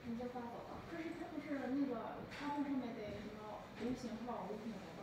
已经发走了。 可是它不是那个插缝上面得什么无型号、无品号？